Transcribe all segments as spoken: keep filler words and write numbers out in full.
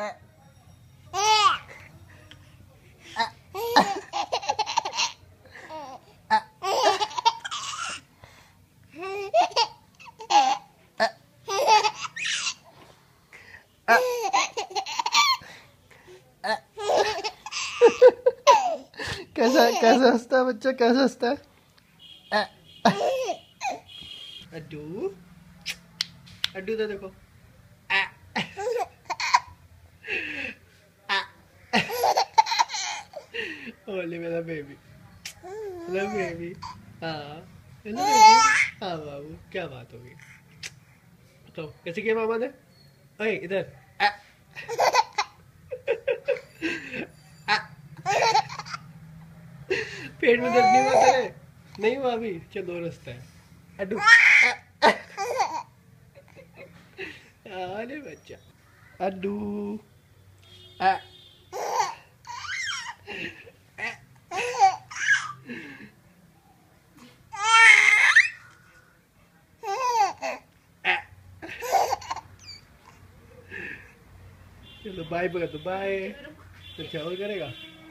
कैसा कैसा हंसता है बच्चा, कैसा हंसता है? अड्डू अड्डू तो देखो। ओले मेरा बेबी, हेलो बेबी। हाँ हेलो बेबी। हाँ बाबू, क्या बात होगी? तो कैसे किया मामा ने? ओए इधर। पेट में दर्द नहीं हुआ तेरे? नहीं हुआ अभी? चल दो रास्ता है। अड्डू अरे बच्चा अड्डू। चलो बाय बोला तो बाय। तो चावल करेगा?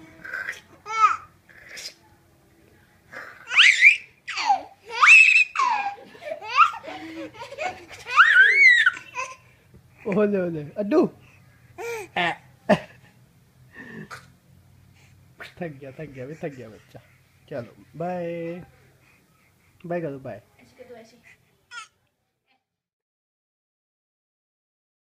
ओले ओले अड्डू। थक गया थक गया भी थक गया बच्चा। चलो बाय बाय करो बाय।